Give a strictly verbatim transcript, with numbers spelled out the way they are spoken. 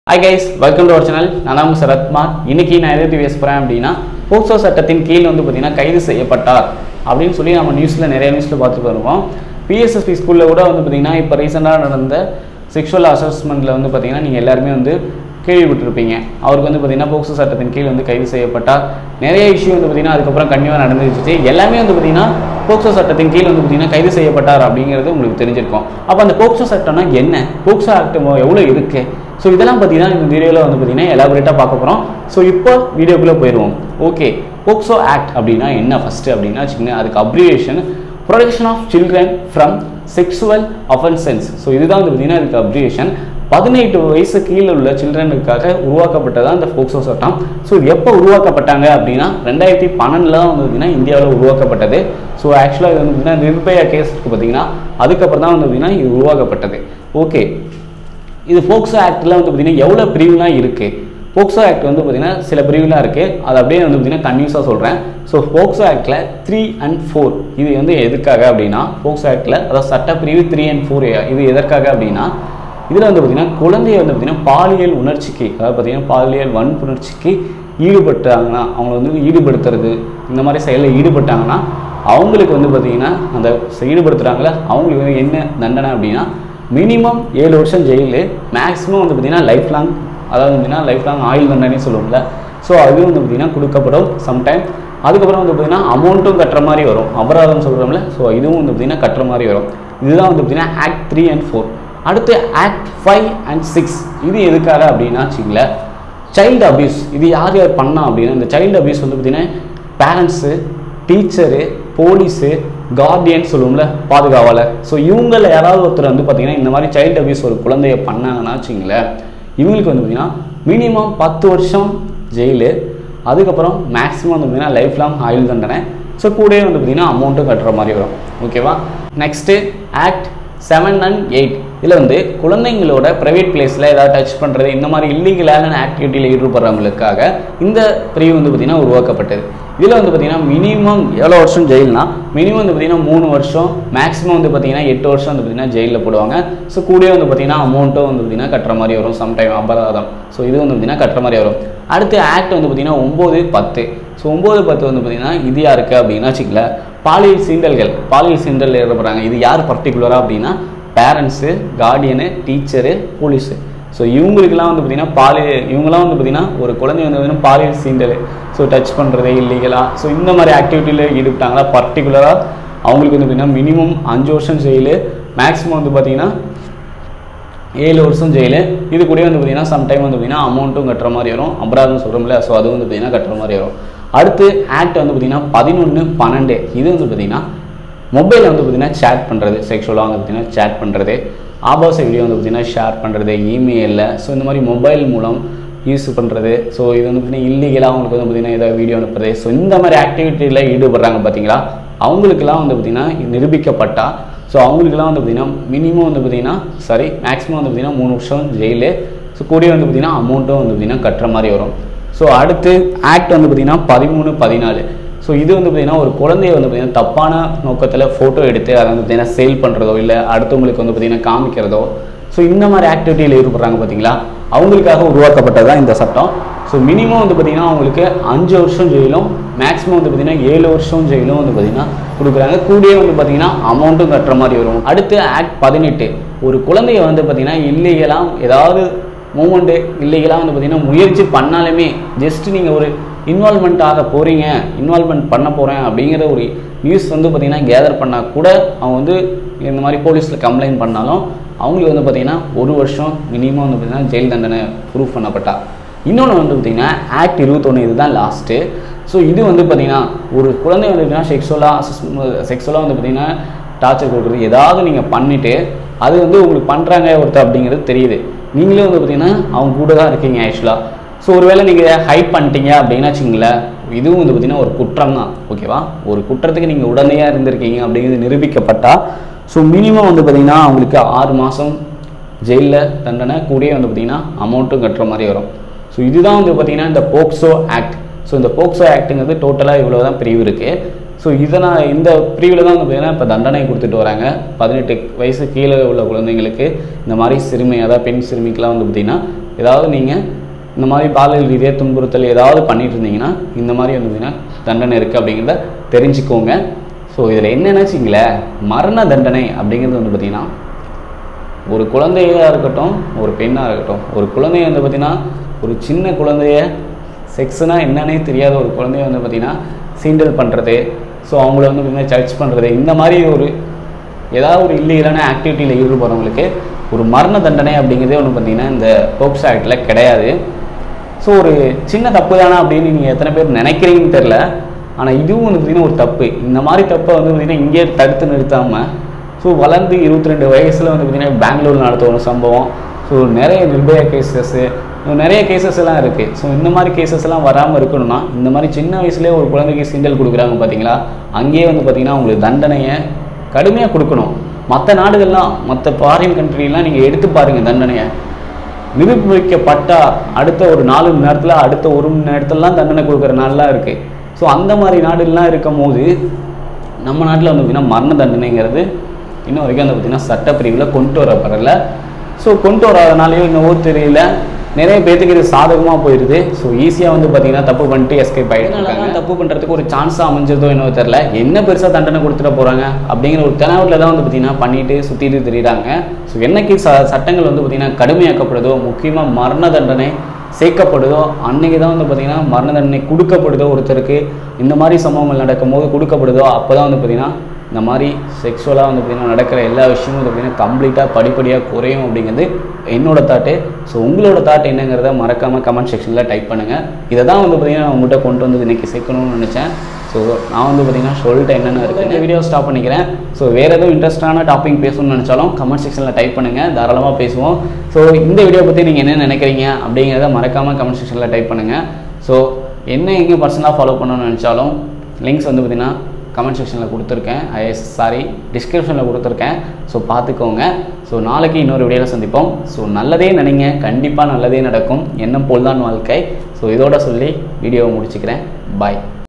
Hi guys, welcome to our channel. நான் தான் சரத்குமார். இன்னைக்கு நான் எதை பத்தி பேச போறேன் அப்படினா போக்சோ சட்டத்தின் கீழ் வந்து பாத்தீங்கன்னா கைது செய்யப்பட்டார் அப்படினு சொல்லி நம்ம நியூஸ்ல நிறைய நியூஸ்ல பார்த்து வருவோம். P S S P ஸ்கூல்ல கூட வந்து பாத்தீங்கன்னா இப்ப ரீசன்ட்டா நடந்த செக்சுவல் அசஸ்மென்ட்ல வந்து பாத்தீங்கன்னா நீங்க எல்லாரும் வந்து கேள்விப்பட்டிருப்பீங்க. அவருக்கு வந்து பாத்தீங்கன்னா போக்சோ சட்டத்தின் கீழ் வந்து கைது செய்யப்பட்டார். நிறைய இஷ்யூ வந்து பாத்தீங்கன்னா அதுக்கு அப்புறம் கண்டினியூவா நடந்துச்சு. எல்லாமே வந்து பாத்தீங்கன்னா போக்சோ சட்டத்தின் கீழ் வந்து பாத்தீங்கன்னா கைது செய்யப்பட்டார் அப்படிங்கிறது உங்களுக்கு தெரிஞ்சிருக்கும். அப்ப அந்த போக்சோ சட்டம்னா என்ன? போக்சோ ஆக்ட் எவ்வளவு இருக்கு? ஸோ இதெல்லாம் பார்த்தீங்கன்னா இந்த வீடியோவில் வந்து பார்த்தீங்கன்னா எலாபரேட்டாக பார்க்க போகிறோம். ஸோ இப்போ வீடியோக்குள்ளே போயிடுவோம். ஓகே, போக்சோ ஆக்ட் அப்படின்னா என்ன ஃபஸ்ட்டு அப்படின்னா வச்சுக்கோங்க, அதுக்கு abbreviation protection of children from sexual offences. So இதுதான் வந்து பார்த்தீங்கன்னா அதுக்கு அப்ரிவேஷன். பதினெட்டு வயசு கீழே உள்ள சில்ட்ரனுக்காக உருவாக்கப்பட்டதான் இந்த போக்சோ சட்டம். ஸோ எப்போ உருவாக்கப்பட்டாங்க அப்படின்னா ரெண்டாயிரத்தி பன்னெண்டில் வந்து பார்த்தீங்கன்னா இந்தியாவில் உருவாக்கப்பட்டது. ஸோ ஆக்சுவலாக இது வந்து பார்த்தீங்கன்னா நிர்பயா கேஸ் இருக்குது பார்த்தீங்கன்னா அதுக்கப்புறம் தான் வந்து பார்த்தீங்கன்னா இது உருவாக்கப்பட்டது. ஓகே, இது போக்சோ ஆக்டில் வந்து பார்த்தீங்கன்னா எவ்வளோ பிரிவுலாம் இருக்குது? போக்சோ ஆக்ட் வந்து பார்த்தீங்கன்னா சில பிரிவுலாம் இருக்குது, அது அப்படியே வந்து பார்த்தீங்கன்னா கன்யூஸாக சொல்கிறேன். ஸோ போக்சோ ஆக்டில் த்ரீ அண்ட் ஃபோர் இது வந்து எதுக்காக அப்படின்னா போக்சோ ஆக்டில் அதாவது சட்டப்பிரிவு த்ரீ அண்ட் ஃபோர் இது எதற்காக அப்படின்னா இதில் வந்து பார்த்தீங்கன்னா குழந்தைய வந்து பார்த்தீங்கன்னா பாலியல் உணர்ச்சிக்கு அதாவது பார்த்தீங்கன்னா பாலியல் வன்புணர்ச்சிக்கு ஈடுபட்டாங்கன்னா அவங்க வந்து ஈடுபடுத்துறது இந்த மாதிரி செயலில் ஈடுபட்டாங்கன்னா அவங்களுக்கு வந்து பார்த்தீங்கன்னா அந்த ஈடுபடுத்துகிறாங்களே அவங்களுக்கு வந்து என்ன தண்டனை அப்படின்னா மினிமம் ஏழு வருஷம் ஜெயிலு, மேக்ஸிமம் வந்து பார்த்தீங்கன்னா லைஃப் லாங் அதாவது பார்த்தீங்கன்னா லைஃப் லாங் ஆயுள் தண்டனை சொல்லுவோம்ல. ஸோ அதுவும் வந்து பார்த்தீங்கன்னா கொடுக்கப்படும் சம்டைம். அதுக்கப்புறம் வந்து பார்த்தீங்கன்னா அமௌண்ட்டும் கட்டுற மாதிரி வரும், அபராதம் சொல்கிறோம்ல. ஸோ இதுவும் வந்து பார்த்தீங்கன்னா கட்டுற மாதிரி வரும். இதுதான் வந்து பார்த்தீங்கன்னா ஆக்ட் த்ரீ அண்ட் ஃபோர். அடுத்து ஆக்ட் ஃபைவ் அண்ட் சிக்ஸ் இது எதுக்காக அப்படின்னா வச்சுங்கள சைல்டு அபியூஸ். இது யார் யார் பண்ணா அப்படின்னா இந்த சைல்டு அபியூஸ் வந்து பார்த்தீங்கன்னா பேரண்ட்ஸு, டீச்சரு, போலீஸு, கார்டியன் சொல்லுவோம்ல பாதுகாவலர். ஸோ இவங்கள யாராவது ஒருத்தர் வந்து பார்த்தீங்கன்னா இந்த மாதிரி சைல்டு அபியூஸ் ஒரு குழந்தைய பண்ணாங்கன்னா வச்சுங்களேன் இவங்களுக்கு வந்து பார்த்தீங்கன்னா மினிமம் பத்து வருஷம் ஜெயிலு, அதுக்கப்புறம் மேக்ஸிமம் வந்து பார்த்தீங்கன்னா லைஃப் லாங் ஆயுள் தண்டனை. ஸோ கூடவே வந்து பார்த்தீங்கன்னா அமௌண்ட்டும் கட்டுற மாதிரி வரும். ஓகேவா? Next act seven and eight. இதில் வந்து குழந்தைங்களோட ப்ரைவேட் பிளேஸில் ஏதாவது டச் பண்ணுறது இந்த மாதிரி இல்லீகலான ஆக்டிவிட்டியில் ஈடுபடுறவங்களுக்காக இந்த பிரிவு வந்து பார்த்திங்கன்னா உருவாக்கப்பட்டது. இதில் வந்து பார்த்திங்கன்னா மினிமம் எவ்வளோ வருஷம் ஜெயில்னா மினிமம் வந்து பார்த்திங்கன்னா மூணு வருஷம், மேக்ஸிமம் வந்து பார்த்திங்கன்னா எட்டு வருஷம் வந்து பார்த்திங்கன்னா ஜெயிலில் போடுவாங்க. ஸோ கூடவே வந்து பார்த்திங்கன்னா அமௌண்ட்டும் வந்து பார்த்திங்கன்னா கட்டுற மாதிரி வரும், சம்டைம் அபராதம். ஸோ இது வந்து பார்த்திங்கன்னா கட்டுற மாதிரி வரும். அடுத்து ஆக்ட் வந்து பார்த்திங்கன்னா ஒம்பது பத்து. ஸோ ஒம்பது பத்து வந்து பார்த்திங்கன்னா இது யாருக்கு அப்படின்னா வச்சுக்கல பாலியல் சீண்டல்கள் பாலியல் சீண்டல் ஏற்படுறாங்க. இது யார் பர்டிகுலராக அப்படின்னா parents, guardian, teacher, police. So இவங்களுக்குலாம் வந்து பார்த்திங்கன்னா பாலியல் இவங்களாம் வந்து பார்த்திங்கன்னா ஒரு குழந்தை வந்து பார்த்திங்கன்னா பாலியல் சீண்டல் ஸோ டச் பண்ணுறதே இல்லீகலாக ஸோ இந்த மாதிரி ஆக்டிவிட்டியில் ஈடுபட்டாங்களா பர்டிகுலராக அவங்களுக்கு வந்து பார்த்திங்கன்னா மினிமம் அஞ்சு வருஷம் ஜெயிலு, மேக்ஸிமம் வந்து பார்த்திங்கன்னா ஏழு வருஷம் ஜெயிலு. இது கூட வந்து பார்த்திங்கன்னா சம்டைம் வந்து பார்த்திங்கன்னா அமௌண்ட்டும் கட்டுற மாதிரி வரும், அபராதம் சொல்கிறோம்ல. ஸோ அது வந்து பார்த்திங்கன்னா கட்டுற மாதிரி வரும். அடுத்து ஆக்ட் வந்து பார்த்திங்கன்னா பதினொன்று பன்னெண்டு. இது வந்து பார்த்திங்கன்னா மொபைலில் வந்து பார்த்திங்கன்னா சேட் பண்ணுறது, செக்ஷுவலாக வந்து பார்த்திங்கன்னா சேட் பண்ணுறது, ஆபாச வீடியோ வந்து பார்த்திங்கன்னா ஷேர் பண்ணுறது இமெயிலில். ஸோ இந்த மாதிரி மொபைல் மூலம் யூஸ் பண்ணுறது. ஸோ இது வந்து பார்த்திங்கன்னா இல்லீகலாக அவங்களுக்கு வந்து பார்த்திங்கன்னா ஏதாவது வீடியோ அனுப்புறது. ஸோ இந்த மாதிரி ஆக்டிவிட்டியில் ஈடுபடுறாங்க பார்த்தீங்களா அவங்களுக்குலாம் வந்து பார்த்திங்கன்னா நிரூபிக்கப்பட்டால் ஸோ அவங்களுக்குலாம் வந்து பார்த்திங்கன்னா மினிமம் வந்து பார்த்திங்கன்னா சாரி மேக்ஸிமம் வந்து பார்த்திங்கன்னா மூணு வருஷம் ஜெயிலு. ஸோ கூடவே வந்து பார்த்திங்கன்னா அமௌண்ட்டும் வந்து பார்த்திங்கன்னா கட்டுற மாதிரி வரும். ஸோ அடுத்து ஆக்ட் வந்து பார்த்திங்கன்னா பதிமூணு பதினாலு. ஸோ இது வந்து பார்த்திங்கன்னா ஒரு குழந்தைய வந்து பார்த்திங்கன்னா தப்பான நோக்கத்தில் ஃபோட்டோ எடுத்து அதை வந்து பார்த்திங்கன்னா சேல் பண்ணுறதோ இல்லை அடுத்தவங்களுக்கு வந்து பார்த்திங்கன்னா காமிக்கிறதோ ஸோ இந்த மாதிரி ஆக்டிவிட்டியில் ஈடுபடுறாங்க பார்த்தீங்களா அவங்களுக்காக உருவாக்கப்பட்டது தான் இந்த சட்டம். ஸோ மினிமம் வந்து பார்த்திங்கன்னா அவங்களுக்கு அஞ்சு வருஷம் ஜெயிலும், மேக்ஸிமம் வந்து பார்த்திங்கன்னா ஏழு வருஷம் ஜெயிலும் வந்து பார்த்திங்கன்னா கொடுக்குறாங்க. கூடவே வந்து பார்த்திங்கன்னா அமௌண்ட்டும் கட்டுற மாதிரி வரும். அடுத்து ஆக்ட் பதினெட்டு. ஒரு குழந்தைய வந்து பார்த்திங்கன்னா இல்லீகலாக ஏதாவது மூமெண்ட்டு இல்லீகலாக வந்து பார்த்திங்கன்னா முயற்சி பண்ணாலுமே ஜஸ்ட் நீங்கள் ஒரு இன்வால்மெண்ட் ஆக போகிறீங்க, இன்வால்மெண்ட் பண்ண போகிறேன் அப்படிங்கிற ஒரு நியூஸ் வந்து பார்த்திங்கன்னா கேதர் பண்ணால் கூட அவங்க வந்து இந்த மாதிரி போலீஸில் கம்ப்ளைண்ட் பண்ணாலும் அவங்களுக்கு வந்து பார்த்திங்கன்னா ஒரு வருஷம் மினிமம் வந்து பார்த்திங்கன்னா ஜெயில் தண்டனை ப்ரூஃப் பண்ணப்பட்டா. இன்னொன்று வந்து பார்த்திங்கன்னா ஆக்ட் இருபத்தொன்று. இதுதான் லாஸ்ட்டு. ஸோ இது வந்து பார்த்திங்கன்னா ஒரு குழந்தை வந்து பார்த்திங்கன்னா செக்ஸுவலாக அசஸ் செக்ஸுவலாக வந்து பார்த்திங்கன்னா டார்ச்சர் கொடுக்குறது ஏதாவது நீங்கள் பண்ணிவிட்டு அது வந்து உங்களுக்கு பண்ணுறாங்க ஒருத்தர் அப்படிங்கிறது தெரியுது, நீங்களே வந்து பார்த்திங்கன்னா அவங்க கூட தான் இருக்கீங்க ஆக்சுவலாக. ஸோ ஒருவேளை நீங்கள் ஹைட் பண்ணிட்டீங்க அப்படின்னா வச்சுங்களேன் இதுவும் வந்து பார்த்திங்கன்னா ஒரு குற்றம் தான். ஓகேவா? ஒரு குற்றத்துக்கு நீங்கள் உடனடியாக இருந்திருக்கீங்க அப்படிங்கிறது நிரூபிக்கப்பட்டால் ஸோ மினிமம் வந்து பார்த்திங்கன்னா அவங்களுக்கு ஆறு மாதம் ஜெயிலில் தண்டனை, கூடயே வந்து பார்த்திங்கன்னா அமௌண்ட்டும் கட்டுற மாதிரி வரும். ஸோ இதுதான் வந்து பார்த்திங்கன்னா இந்த போக்சோ ஆக்ட். ஸோ இந்த போக்சோ ஆக்ட்டுங்கிறது டோட்டலாக இவ்வளோ தான் பிரிவு இருக்குது. ஸோ இதை நான் இந்த பிரிவில் தான் வந்து பார்த்திங்கன்னா இப்போ தண்டனை கொடுத்துட்டு வராங்க. பதினெட்டு வயசு கீழே உள்ள குழந்தைங்களுக்கு இந்த மாதிரி சிறுமி அதாவது பெண் சிறுமிக்கெலாம் வந்து பார்த்திங்கன்னா ஏதாவது நீங்கள் இந்த மாதிரி பாலியல் ரீதியாக துன்புறுத்தல் ஏதாவது பண்ணிட்டு இருந்தீங்கன்னா இந்த மாதிரி வந்து பார்த்திங்கன்னா தண்டனை இருக்குது அப்படிங்கிறத தெரிஞ்சுக்கோங்க. ஸோ இதில் என்னென்னு வச்சிங்களேன், மரண தண்டனை அப்படிங்கிறது வந்து பார்த்திங்கன்னா ஒரு குழந்தையாக இருக்கட்டும் ஒரு பெண்ணாக இருக்கட்டும், ஒரு குழந்தைய வந்து பார்த்திங்கன்னா ஒரு சின்ன குழந்தைய செக்ஸ்னால் என்னன்னே தெரியாத ஒரு குழந்தைய வந்து பார்த்திங்கன்னா சீண்டல் பண்ணுறது, ஸோ அவங்கள வந்து பார்த்திங்கன்னா சர்ச் பண்ணுறது, இந்த மாதிரி ஒரு ஏதாவது ஒரு இல்லீகலான ஆக்டிவிட்டியில் ஈடுபடுறவங்களுக்கு ஒரு மரண தண்டனை அப்படிங்கிறதே ஒன்று பார்த்திங்கன்னா இந்த போக்சோ ஆக்டில் கிடையாது. ஸோ ஒரு சின்ன தப்பு தானே அப்படின்னு நீங்கள் எத்தனை பேர் நினைக்கிறீங்கன்னு தெரில, ஆனால் இதுவும் வந்து பார்த்திங்கன்னா ஒரு தப்பு. இந்த மாதிரி தப்பை வந்து பார்த்திங்கன்னா இங்கே தடுத்து நிறுத்தாமல் ஸோ வளர்ந்து இருபத்தி ரெண்டு வயசில் வந்து பார்த்திங்கன்னா பெங்களூர் நடத்த ஒரு சம்பவம், ஸோ நிறைய நிர்பயா கேசஸ்ஸு நிறைய கேசஸ் எல்லாம் இருக்குது. ஸோ இந்த மாதிரி கேசஸ் எல்லாம் வராமல் இருக்கணும்னா இந்த மாதிரி சின்ன வயசுலேயே ஒரு குழந்தைக்கு சீண்டல் கொடுக்குறாங்க பார்த்தீங்களா, அங்கேயே வந்து பார்த்திங்கன்னா உங்களுக்கு தண்டனையை கடுமையாக கொடுக்கணும். மற்ற நாடுகள்லாம் மற்ற ஃபாரின் கண்ட்ரிலாம் நீங்கள் எடுத்து பாருங்கள், தண்டனையை நிரூபிக்கப்பட்டா அடுத்த ஒரு நாலு மணி நேரத்தில் அடுத்த ஒரு மணி நேரத்துலலாம் தண்டனை கொடுக்குற நாள்லாம் இருக்குது. ஸோ அந்த மாதிரி நாடுலாம் இருக்கும் போது நம்ம நாட்டில் வந்து பார்த்திங்கன்னா மரண தண்டனைங்கிறது இன்னும் வரைக்கும் வந்து பார்த்திங்கன்னா சட்டப்பிரிவில் கொண்டு வரப்படலை. ஸோ கொண்டு வராதனாலேயோ இன்னவோ தெரியல, நிறைய பேர்த்துக்கு இது சாதகமாக போயிடுது. ஸோ ஈஸியாக வந்து பார்த்திங்கன்னா தப்பு பண்ணிட்டு எஸ்கேப் ஆகிடுறாங்க. தப்பு பண்ணுறதுக்கு ஒரு சான்ஸாக அமைஞ்சதோ என்னவோ தெரில, என்ன பெருசாக தண்டனை கொடுத்துட போகிறாங்க அப்படிங்கிற ஒரு தெனாவில் தான் வந்து பார்த்திங்கன்னா பண்ணிட்டு சுற்றிட்டு தெரியுறாங்க. ஸோ என்னைக்கு ச சட்டங்கள் வந்து பார்த்திங்கன்னா கடுமையாக்கப்படுதோ, முக்கியமாக மரண தண்டனை சேர்க்கப்படுதோ அன்றைக்கி தான் வந்து பார்த்திங்கன்னா மரண தண்டனை கொடுக்கப்படுதோ ஒருத்தருக்கு, இந்த மாதிரி சம்பவங்கள் நடக்கும் போது கொடுக்கப்படுதோ அப்போ தான் வந்து பார்த்திங்கன்னா இந்த மாதிரி செக்ஷுவலாக வந்து பார்த்திங்கன்னா நடக்கிற எல்லா விஷயமும் வந்து பார்த்திங்கன்னா கம்ப்ளீட்டாக படிப்படியாக குறையும் அப்படிங்கிறது என்னோடய தாட்டு. ஸோ உங்களோட தாட் என்னங்கிறத மறக்காமல் கமெண்ட் செக்ஷனில் டைப் பண்ணுங்கள். இதை தான் வந்து பார்த்திங்கன்னா நான் உங்கள்கிட்ட கொண்டு வந்து இன்றைக்கி சேர்க்கணும்னு நினச்சேன். ஸோ நான் வந்து பார்த்திங்கன்னா சொல்லிட்டு என்னென்ன இருக்குது இந்த வீடியோ ஸ்டாப் பண்ணிக்கிறேன். ஸோ வேறு எதுவும் இன்ட்ரெஸ்டான டாபிக் பேசணும்னு நினச்சாலும் கமெண்ட் செக்ஷனில் டைப் பண்ணுங்கள், தாராளமாக பேசுவோம். ஸோ இந்த வீடியோ பற்றி நீங்கள் என்ன நினைக்கிறீங்க அப்படிங்கிறத மறக்காமல் கமெண்ட் செக்ஷனில் டைப் பண்ணுங்கள். ஸோ என்ன எங்கே பர்சனலாக ஃபாலோ பண்ணணும்னு நினச்சாலும் லிங்க்ஸ் வந்து பார்த்திங்கன்னா கமெண்ட் செக்ஷனில் கொடுத்துருக்கேன், ஐஎஸ் சாரி டிஸ்கிரிப்ஷனில் கொடுத்துருக்கேன். ஸோ பார்த்துக்கோங்க. ஸோ நாளைக்கு இன்னொரு வீடியோவில் சந்திப்போம். ஸோ நல்லதே நினைங்க, கண்டிப்பாக நல்லதே நடக்கும், எண்ணம் போல் தான் வாழ்க்கை. ஸோ இதோட சொல்லி வீடியோவை முடிச்சுக்கிறேன். பாய்.